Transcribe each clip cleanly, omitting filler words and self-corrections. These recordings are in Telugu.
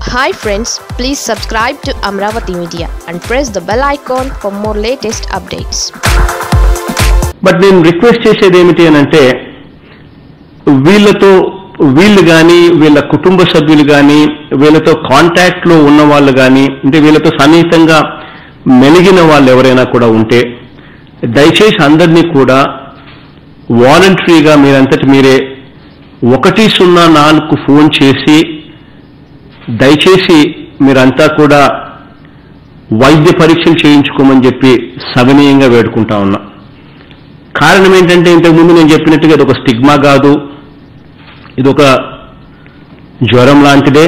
Hi friends, please subscribe to Amravati Media and press the bell icon for more latest updates. But నేను రిక్వెస్ట్ చేసేది ఏమిటి అని అంటే వీళ్ళు కానీ వీళ్ళ కుటుంబ సభ్యులు కానీ వీళ్ళతో కాంటాక్ట్లో ఉన్న వాళ్ళు కానీ అంటే వీళ్ళతో సన్నిహితంగా మెలిగిన వాళ్ళు ఎవరైనా కూడా ఉంటే దయచేసి అందరినీ కూడా వాలంటరీగా మీరంతటి మీరే 104 ఫోన్ చేసి దయచేసి మీరంతా కూడా వైద్య పరీక్షలు చేయించుకోమని చెప్పి సవినీయంగా వేడుకుంటా ఉన్నా. కారణం ఏంటంటే ఇంతకుముందు నేను చెప్పినట్టుగా ఇది ఒక స్టిగ్మా కాదు, ఇది ఒక జ్వరం లాంటిదే.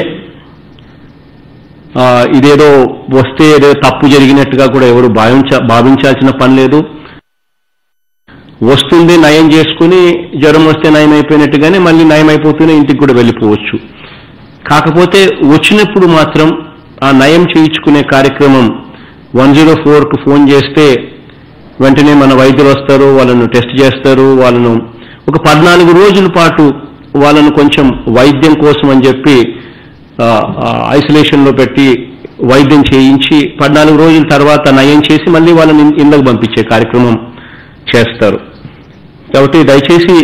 ఇదేదో వస్తే ఏదో తప్పు జరిగినట్టుగా కూడా ఎవరు భావించాల్సిన పని లేదు. వస్తుంది నయం చేసుకుని జ్వరం వస్తే నయం అయిపోయినట్టుగానే మళ్ళీ నయం అయిపోతూనే ఇంటికి కూడా వెళ్ళిపోవచ్చు. కాకపోతే వచ్చినప్పుడు మాత్రం ఆ నయం చేయించుకునే కార్యక్రమం 104కు ఫోన్ చేస్తే వెంటనే మన వైద్యులు వస్తారు, వాళ్ళను టెస్ట్ చేస్తారు, వాళ్ళను ఒక 14 రోజుల పాటు వాళ్ళను కొంచెం వైద్యం కోసం అని చెప్పి ఐసోలేషన్లో పెట్టి వైద్యం చేయించి 14 రోజుల తర్వాత నయం చేసి మళ్ళీ వాళ్ళని ఇళ్ళకు పంపించే కార్యక్రమం చేస్తారు. కాబట్టి దయచేసి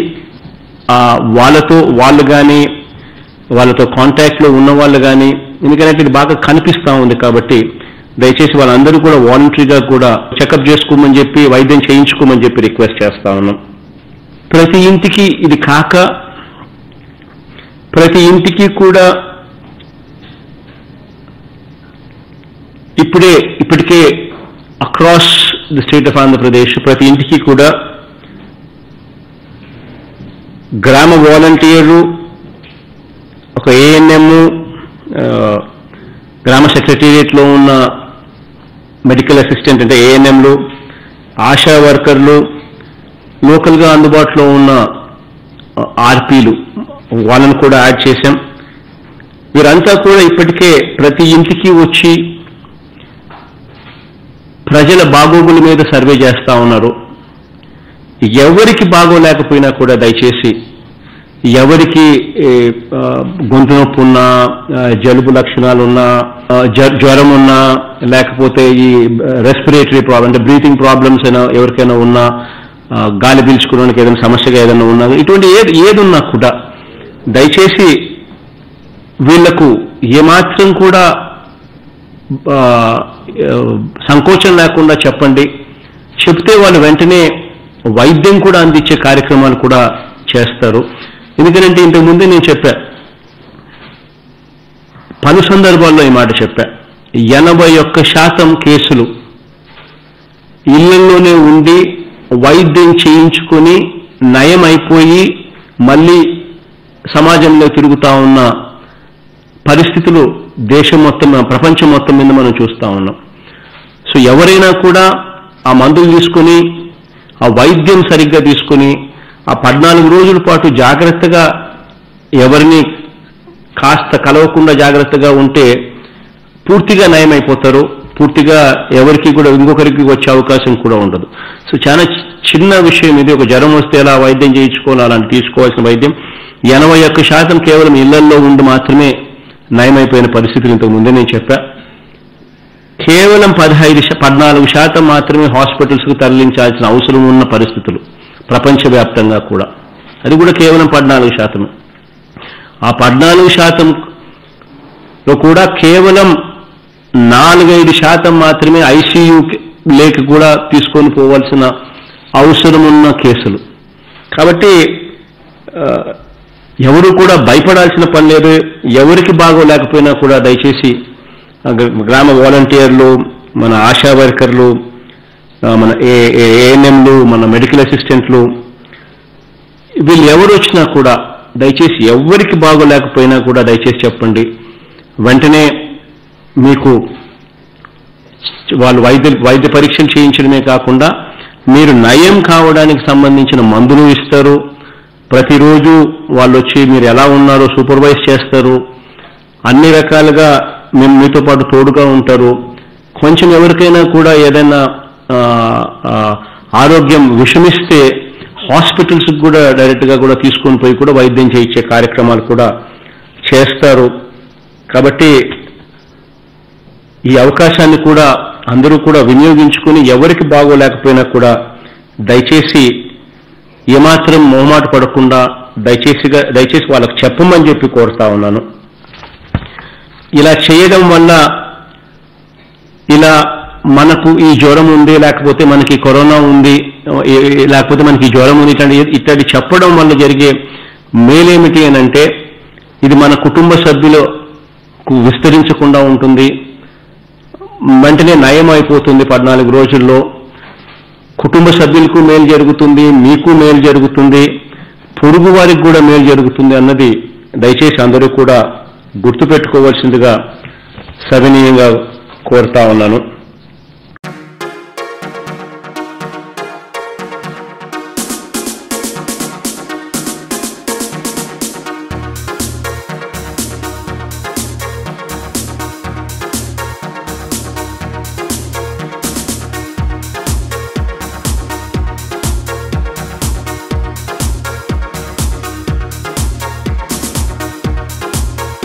వాళ్ళు కానీ వాళ్ళతో కాంటాక్ట్లో ఉన్న వాళ్ళు కానీ, ఎందుకంటే ఇది బాగా కనిపిస్తూ ఉంది కాబట్టి దయచేసి వాళ్ళందరూ కూడా వాలంటరీగా కూడా చెకప్ చేసుకోమని చెప్పి వైద్యం చేయించుకోమని చెప్పి రిక్వెస్ట్ చేస్తా ఉన్నాం. ప్రతి ఇంటికి ఇది కాక ప్రతి ఇంటికి కూడా ఇప్పటికే across the state of Andhra Pradesh ప్రతి ఇంటికి కూడా గ్రామ వాలంటీర్లు, ఒక ఏఎన్ఎం, గ్రామ సెక్రటేరియట్లో ఉన్న మెడికల్ అసిస్టెంట్ అంటే ఏఎన్ఎంలు, ఆశా వర్కర్లు, లోకల్గా అందుబాటులో ఉన్న ఆర్పీలు వాళ్ళను కూడా యాడ్ చేశాం. వీరంతా కూడా ఇప్పటికే ప్రతి ఇంటికి వచ్చి ప్రజల బాగోగుల మీద సర్వే చేస్తూ ఉన్నారు. ఎవరికి బాగోలేకపోయినా కూడా దయచేసి ఎవరికి గొంతు నొప్పి ఉన్నా, జలుబు లక్షణాలు ఉన్నా, జ్వరం ఉన్నా, లేకపోతే ఈ రెస్పిరేటరీ ప్రాబ్లం అంటే బ్రీతింగ్ ప్రాబ్లమ్స్ అయినా ఎవరికైనా ఉన్నా, గాలి పీల్చుకోవడానికి ఏదైనా సమస్యగా ఏదైనా ఉన్నా, ఇటువంటి ఏది ఉన్నా కూడా దయచేసి వీళ్లకు ఏమాత్రం కూడా సంకోచం లేకుండా చెప్పండి. చెప్తే వాళ్ళు వెంటనే వైద్యం కూడా అందించే కార్యక్రమాలు కూడా చేస్తారు. ఎందుకంటే ఇంతకుముందే నేను చెప్పా, పలు సందర్భాల్లో ఈ మాట చెప్పా, 81% కేసులు ఇళ్లలోనే ఉండి వైద్యం చేయించుకొని నయం అయిపోయి మళ్ళీ సమాజంలో తిరుగుతూ ఉన్న పరిస్థితులు దేశం మొత్తం, ప్రపంచం మొత్తం మీద మనం చూస్తూ ఉన్నాం. సో ఎవరైనా కూడా ఆ మందులు తీసుకొని ఆ వైద్యం సరిగ్గా తీసుకొని ఆ 14 రోజుల పాటు జాగ్రత్తగా ఎవరిని కాస్త కలవకుండా జాగ్రత్తగా ఉంటే పూర్తిగా నయమైపోతారు. పూర్తిగా ఎవరికి కూడా ఇంకొకరికి వచ్చే అవకాశం కూడా ఉండదు. సో చాలా చిన్న విషయం ఇది. ఒక జ్వరం వస్తే ఎలా వైద్యం చేయించుకోవాలి, అలాంటి తీసుకోవాల్సిన వైద్యం 81% కేవలం ఇళ్లల్లో ఉండి మాత్రమే నయమైపోయిన పరిస్థితులు ఇంతకు ముందే నేను చెప్పా. కేవలం 14% మాత్రమే హాస్పిటల్స్కు తరలించాల్సిన అవసరం ఉన్న పరిస్థితులు ప్రపంచవ్యాప్తంగా కూడా, అది కూడా కేవలం 14%. ఆ 14%లో కూడా కేవలం 4-5% మాత్రమే ఐసీయూ లేక కూడా తీసుకొని పోవాల్సిన అవసరం ఉన్న కేసులు. కాబట్టి ఎవరు కూడా భయపడాల్సిన పని లేదు. ఎవరికి బాగోలేకపోయినా కూడా దయచేసి గ్రామ వాలంటీర్లు, మన ఆశా వర్కర్లు, మన ఏఎన్ఎంలు, మన మెడికల్ అసిస్టెంట్లు, వీళ్ళు ఎవరు వచ్చినా కూడా దయచేసి ఎవరికి బాగోలేకపోయినా కూడా దయచేసి చెప్పండి. వెంటనే మీకు వాళ్ళు వైద్య పరీక్షలు చేయించడమే కాకుండా మీరు నయం కావడానికి సంబంధించిన మందులు ఇస్తారు. ప్రతిరోజు వాళ్ళు వచ్చి మీరు ఎలా ఉన్నారో సూపర్వైజ్ చేస్తారు. అన్ని రకాలుగా మేము మీతో పాటు తోడుగా ఉంటారు. కొంచెం ఎవరికైనా కూడా ఏదైనా ఆరోగ్యం విషమిస్తే హాస్పిటల్స్కి కూడా డైరెక్ట్గా కూడా తీసుకొని పోయి కూడా వైద్యం చేయించే కార్యక్రమాలు కూడా చేస్తారు. కాబట్టి ఈ అవకాశాన్ని కూడా అందరూ కూడా వినియోగించుకుని ఎవరికి బాగోలేకపోయినా కూడా దయచేసి ఏమాత్రం మొహమాట పడకుండా దయచేసి వాళ్ళకు చెప్పమని చెప్పి కోరుతా ఉన్నాను. ఇలా చేయడం వల్ల ఇలా మనకు ఈ జ్వరం ఉంది, లేకపోతే మనకి కరోనా ఉంది, లేకపోతే మనకి జ్వరం ఉంది ఇట్లాంటి చెప్పడం వల్ల జరిగే మేలేమిటి అని అంటే ఇది మన కుటుంబ సభ్యులకు విస్తరించకుండా ఉంటుంది, వెంటనే నయం అయిపోతుంది. 14 రోజుల్లో కుటుంబ సభ్యులకు మేలు జరుగుతుంది, మీకు మేలు జరుగుతుంది, పొరుగు వారికి కూడా మేలు జరుగుతుంది అన్నది దయచేసి అందరూ కూడా గుర్తుపెట్టుకోవాల్సిందిగా సవినీయంగా కోరుతా ఉన్నాను.